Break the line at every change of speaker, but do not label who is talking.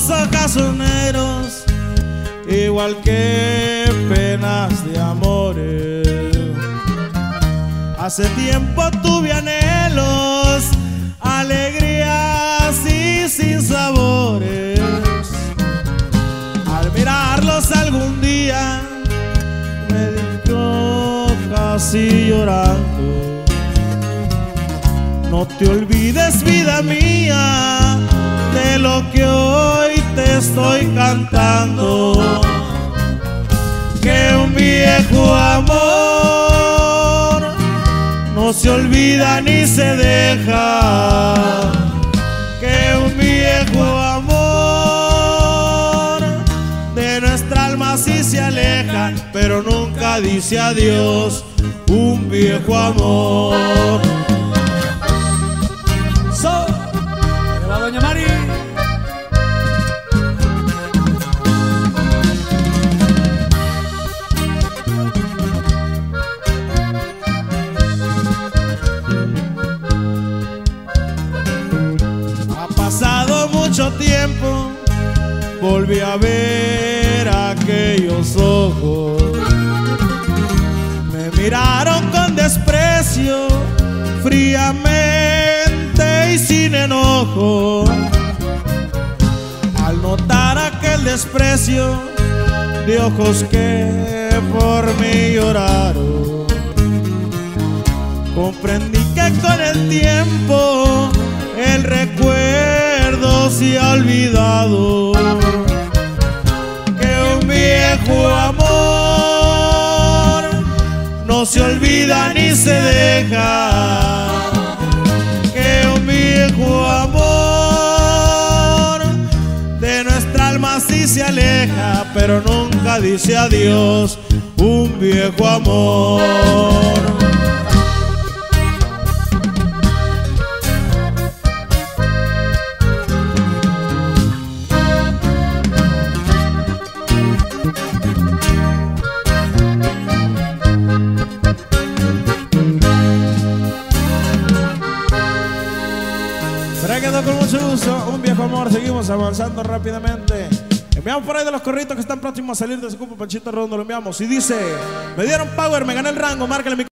ojazos negros, igual que penas de amores. Hace tiempo tuve anhelos, alegrías y sinsabores. Al mirarlos algún día me dijo casi llorando: no te olvides, vida mía, de lo que hoy te estoy cantando, que un viejo amor no se olvida ni se deja, que un viejo amor de nuestra alma sí se aleja, pero nunca dice adiós un viejo amor.
Doña Mari.
Ha pasado mucho tiempo, volví a ver aquellos ojos. Me miraron con desprecio, fríamente y sin enojo. Al notar aquel desprecio de ojos que por mí lloraron, comprendí que con el tiempo el recuerdo se ha olvidado, que un viejo amor no se olvida ni se deja, que un viejo amor de nuestra alma sí se aleja, pero nunca dice adiós un viejo amor. Quedó con mucho gusto un viejo amor. Seguimos avanzando rápidamente. Enviamos por ahí de los corritos que están próximos a salir de su cupo. Panchito Redondo lo enviamos y dice: me dieron power, me gané el rango, márcale mi